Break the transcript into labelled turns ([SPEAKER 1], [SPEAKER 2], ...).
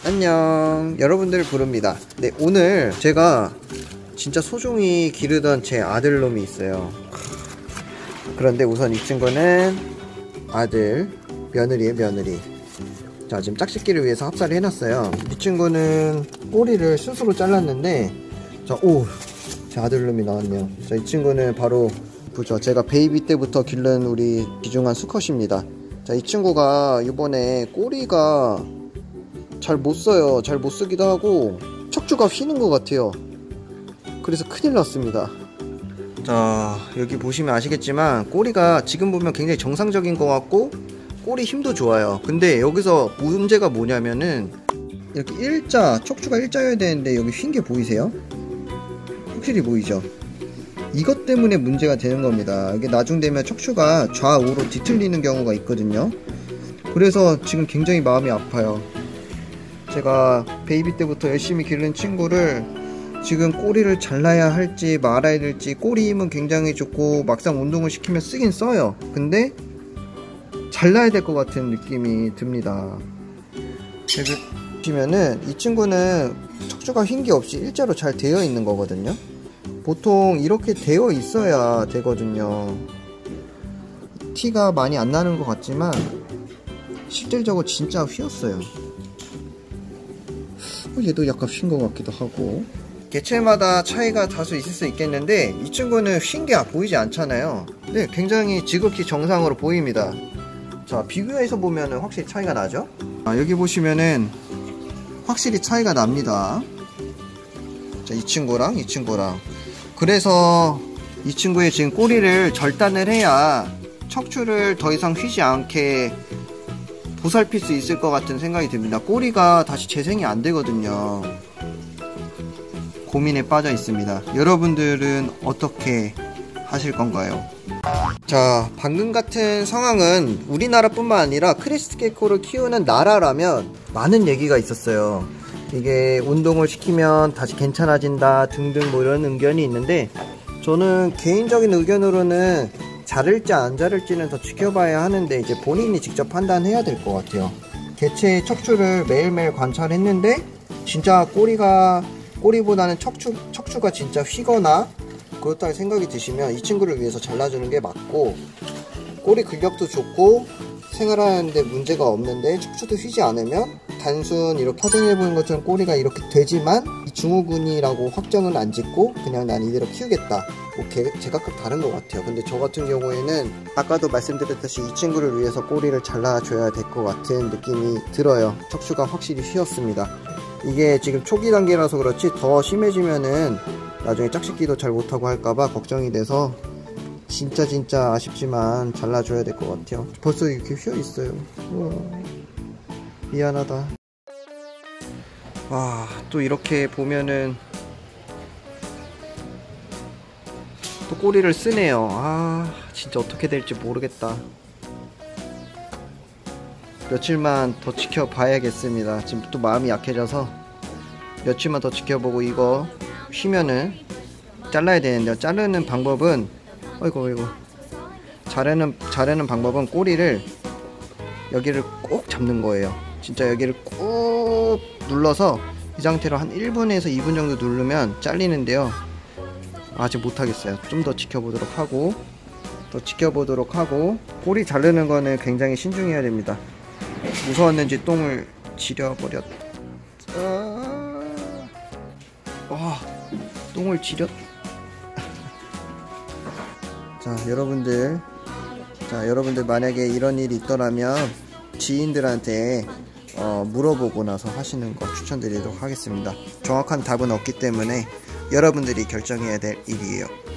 [SPEAKER 1] 안녕, 여러분들 부릅니다. 네, 오늘 제가 진짜 소중히 기르던 제 아들놈이 있어요. 그런데 우선 이 친구는 아들, 며느리의 며느리. 자, 지금 짝짓기를 위해서 합사를 해놨어요. 이 친구는 꼬리를 스스로 잘랐는데, 자, 오, 제 아들놈이 나왔네요. 자, 이 친구는 바로 그죠, 제가 베이비 때부터 기른 우리 귀중한 수컷입니다. 자, 이 친구가 이번에 꼬리가 잘 못써요. 잘 못쓰기도 하고 척추가 휘는 것 같아요. 그래서 큰일 났습니다. 자, 여기 보시면 아시겠지만 꼬리가 지금 보면 굉장히 정상적인 것 같고 꼬리 힘도 좋아요. 근데 여기서 문제가 뭐냐면은 이렇게 일자, 척추가 일자여야 되는데 여기 휜 게 보이세요? 확실히 보이죠? 이것 때문에 문제가 되는 겁니다. 이게 나중 되면 척추가 좌우로 뒤틀리는 경우가 있거든요. 그래서 지금 굉장히 마음이 아파요. 제가 베이비 때부터 열심히 기른 친구를 지금 꼬리를 잘라야 할지 말아야 될지, 꼬리 힘은 굉장히 좋고 막상 운동을 시키면 쓰긴 써요. 근데 잘라야 될 것 같은 느낌이 듭니다. 여기 보시면은 이 친구는 척추가 휜 게 없이 일자로 잘 되어 있는 거거든요. 보통 이렇게 되어 있어야 되거든요. 티가 많이 안 나는 것 같지만 실질적으로 진짜 휘었어요. 얘도 약간 휜 것 같기도 하고. 개체마다 차이가 다소 있을 수 있겠는데 이 친구는 휜 게 보이지 않잖아요. 네, 굉장히 지극히 정상으로 보입니다. 자, 비교해서 보면은 확실히 차이가 나죠? 여기 보시면은 확실히 차이가 납니다. 자, 이 친구랑 이 친구랑. 그래서 이 친구의 지금 꼬리를 절단을 해야 척추를 더 이상 휘지 않게 보살필 수 있을 것 같은 생각이 듭니다. 꼬리가 다시 재생이 안 되거든요. 고민에 빠져 있습니다. 여러분들은 어떻게 하실 건가요? 자, 방금 같은 상황은 우리나라뿐만 아니라 크레스트 게코를 키우는 나라라면 많은 얘기가 있었어요. 이게 운동을 시키면 다시 괜찮아진다 등등 뭐 이런 의견이 있는데, 저는 개인적인 의견으로는 자를지 안 자를지는 더 지켜봐야 하는데 이제 본인이 직접 판단해야 될 것 같아요. 개체의 척추를 매일매일 관찰했는데 진짜 꼬리보다는 척추가 진짜 휘거나 그렇다는 생각이 드시면 이 친구를 위해서 잘라주는 게 맞고, 꼬리 근력도 좋고 생활하는데 문제가 없는데 척추도 휘지 않으면 단순 이렇게 사진에 보는 것처럼 꼬리가 이렇게 되지만 증후군이라고 확정은 안 짓고 그냥 난 이대로 키우겠다, 뭐 제각각 다른 것 같아요. 근데 저 같은 경우에는 아까도 말씀드렸듯이 이 친구를 위해서 꼬리를 잘라줘야 될 것 같은 느낌이 들어요. 척추가 확실히 휘었습니다. 이게 지금 초기 단계라서 그렇지 더 심해지면은 나중에 짝짓기도 잘 못하고 할까봐 걱정이 돼서 진짜 아쉽지만 잘라줘야 될 것 같아요. 벌써 이렇게 휘어있어요. 미안하다. 와, 또 이렇게 보면은 또 꼬리를 쓰네요. 아, 진짜 어떻게 될지 모르겠다. 며칠만 더 지켜봐야겠습니다. 지금 또 마음이 약해져서 며칠만 더 지켜보고 이거 휘면은 잘라야 되는데요. 자르는 방법은 어이구 자르는 방법은 꼬리를 여기를 꼭 잡는 거예요. 진짜 여기를 꾹 눌러서 이 상태로 한 1분에서 2분 정도 누르면 잘리는데요. 아직 못하겠어요. 좀 더 지켜보도록 하고 꼬리 자르는 거는 굉장히 신중해야 됩니다. 무서웠는지 똥을 지려버렸. 똥을 지렸. 자, 여러분들 만약에 이런 일이 있더라면 지인들한테 물어보고 나서 하시는 거 추천드리도록 하겠습니다. 정확한 답은 없기 때문에 여러분들이 결정해야 될 일이에요.